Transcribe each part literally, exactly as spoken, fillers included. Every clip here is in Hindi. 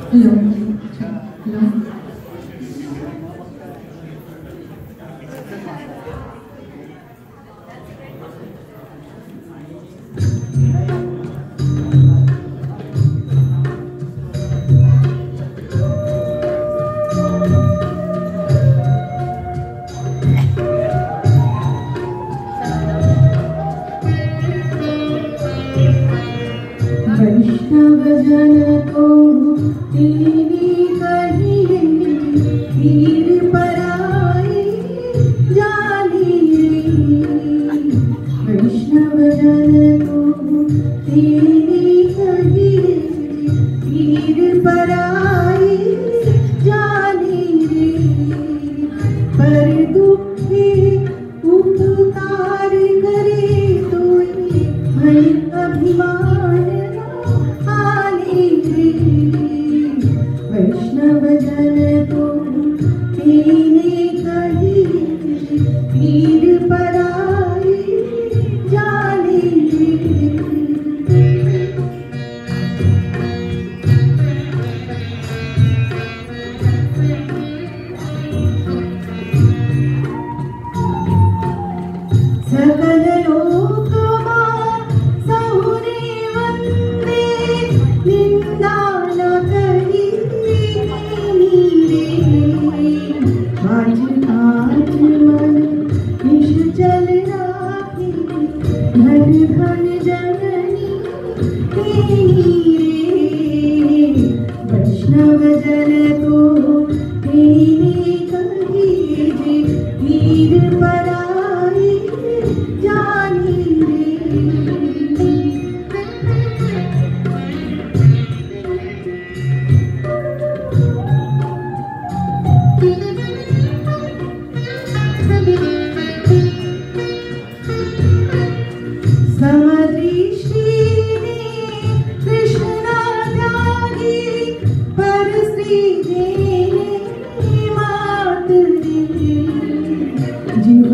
हेलो हेलो वैष्णव जन को तेरी कहिए पीर पराई जानी रे। वैष्णव जन को तेरी कहिए पीर पराई जानी रे। पर दुखे उपकार करे तो भय अभिमान वैष्णव जन को तेरे कही पीर पराई जाने सकल लोक सहुरे वंदे निंदा न करी आज आज मन निश्चल राखी धन धन जननी तेरी रे। वैष्णव जन को तेरे कहिए पीर पराई जानी रे। समदृष्टि कृष्ण त्यागी परस्त्री देने मात रे। जीव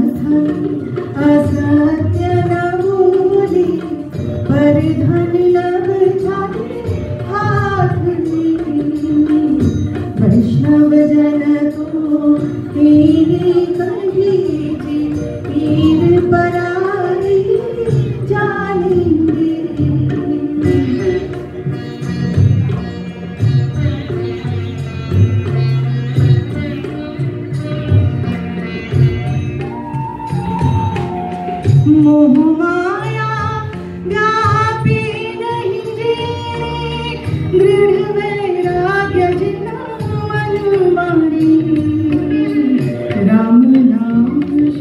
असत्य न बोले पर धन लग जाए हाथ रे। वैष्णव जन को तेरे कहिए पीर पराई जाने मोह माया व्यापी नहीं रे। दृढ़ वैराग्य जिना मन मारी राम नाम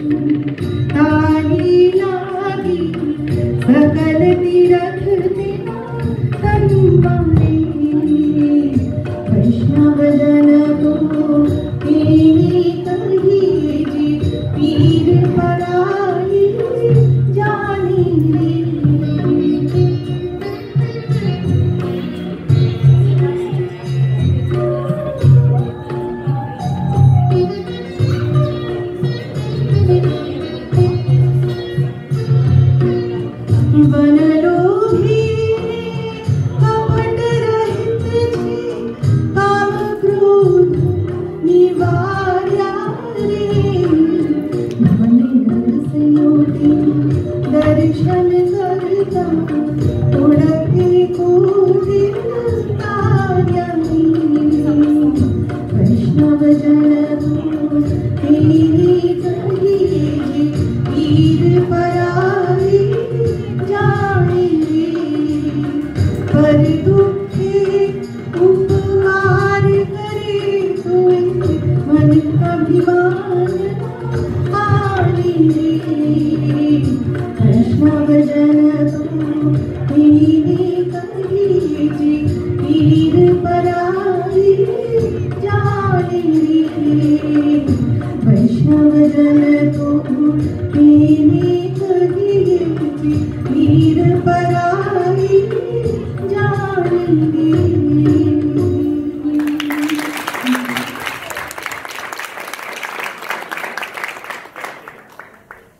ताली लागी सकल तीरथ तेरा तन मारी। वैष्णव जन को तेरे कहिए पीर पराई जानी रे। बनलो भी कपट रहित जी काम क्रोध निवार्या रे। भले रस योगी दर्शन करता उड़ते को दिलतार्या रे। वैष्णव जन को तेरे कहिए पीर पराई जाने रे। पर दुखे उपकार करे तो मन अभिमान आने रे। वैष्णव जन को तेरे कहिए पीर पराई जाने रे। वैष्णव जन को तेरे कहिए